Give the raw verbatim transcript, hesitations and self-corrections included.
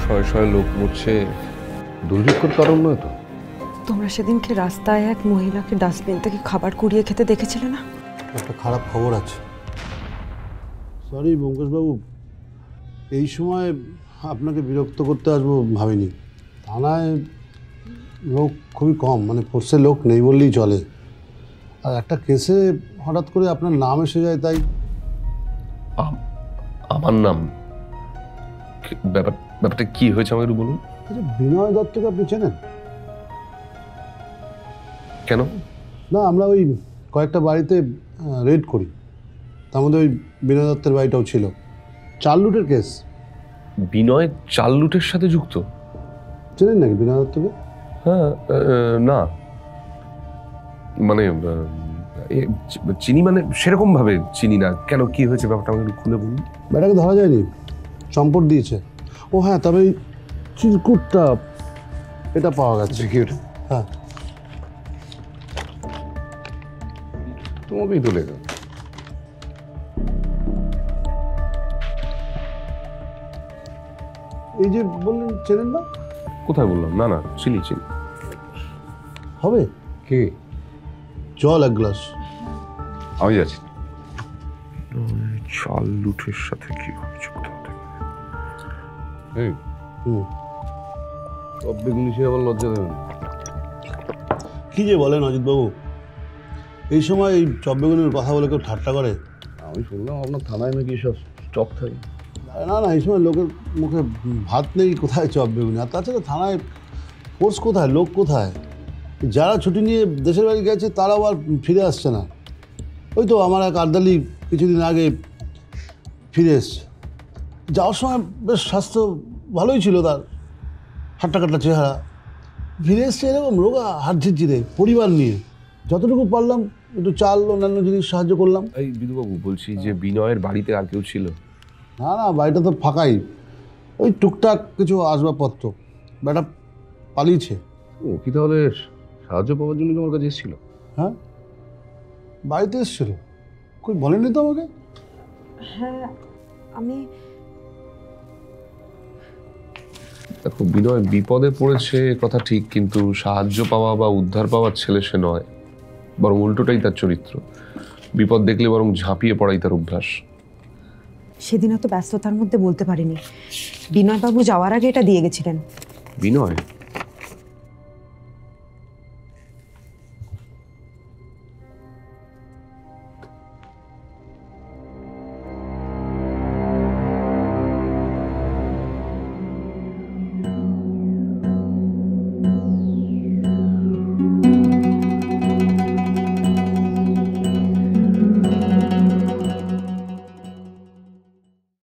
শয়ে শয়ে লোক মরছে, দুর্ভিক্ষর কারণ নয় তো? তোমরা সেদিনকে রাস্তায় এক মহিলাকে ডাস্টবিন থেকে খাবার কুড়িয়ে খেতে দেখেছিলে না? একটা খারাপ খবর আছে। সরি ব্যোমকেশবাবু, এই সময় আপনাকে বিরক্ত করতে আসবো ভাবিনি। থানায় লোক খুবই কম, মানে ফোর্সের লোক নেই বললেই চলে। আর একটা কেসে হঠাৎ করে আপনার নাম এসে যায়, তাই। আমার নাম? ব্যাপার ব্যাপারটা কি হয়েছে আমাকে একটু বলুন। আচ্ছা, বিনয় দত্তকে আপনি চেনেন? কেন? না, আমরা ওই কয়েকটা বাড়িতে রেড করি, তার মধ্যে ওই বিনয় দত্তের বাড়িটাও ছিল। চাল লুটের কেস। বিনয় চাল লুটের সাথে যুক্ত? চেনেন নাকি বিনয় দত্তকে? হ্যাঁ, না মানে চিনি, মানে সেরকম ভাবে চিনি না। কেন, কি হয়েছে ব্যাপারটা আমাকে একটু খুলে বলুন। ব্যাটাকে ধরা যায়নি, চম্পট দিয়েছে। ও হ্যাঁ, তবে এই চিরকুটটা এটা পাওয়া গেছে। কি ওটা? হ্যাঁ, তোমাকেই তো লেখা। এই যে বললেন চেনেন না। কোথায় বললাম? না না, চিনি চিনি। হবে কে? জল এক গ্লাস। আমি যাচ্ছি। চাল লুটের সাথে কি যুক্ত হতে পারে? হুম, সব বেগুনি সে আবার লজ্জা দেবেন। কি যে বলেন অজিতবাবু, এই সময় এই চপ বেগুনের কথা বলে কেউ ঠাট্টা করে? আমি শুনলাম আপনার থানায় নাকি সব স্টক থাকে। না না, এই সময় লোকের মুখে ভাত নেই, কোথায় চপ বেগুনি? আর তাছাড়া থানায় ফোর্স কোথায়, লোক কোথায়? যারা ছুটি নিয়ে দেশের বাড়ি গেছে তারাও আর ফিরে আসছে না। ওই তো আমার এক আর্দালি কিছুদিন আগে ফিরে এসছে। যাওয়ার সময় বেশ স্বাস্থ্য ভালোই ছিল তার, হাট্টা কাট্টা চেহারা। ফিরে এসছে এরকম রোগা, হাট ঝিরঝিরে, পরিবার নিয়ে। যতটুকু পারলাম একটু চাল, অন্যান্য জিনিস সাহায্য করলাম। এই বিধুবাবু, বলছি যে বিনয়ের বাড়িতে আর কেউ ছিল? না না, বাড়িটা তো ফাঁকাই, ওই টুকটাক কিছু আসবাবপত্র। বেটা পালিয়েছে। ও কি তাহলে সাহায্য পাওয়ার জন্য তোমার কাছে এসেছিল? হ্যাঁ, বাড়িতে এসেছিল। কই বলেনি তো আমাকে। হ্যাঁ, আমি দেখো, বিনয় বিপদে পড়েছে কথা ঠিক, কিন্তু সাহায্য পাওয়া বা উদ্ধার পাওয়ার ছেলে সে নয়, বরং উল্টোটাই তার চরিত্র। বিপদ দেখলে বরং ঝাঁপিয়ে পড়াই তার অভ্যাস। সেদিন অত ব্যস্ততার মধ্যে বলতে পারিনি। বিনয়বাবু যাওয়ার আগে এটা দিয়ে গেছিলেন। বিনয়?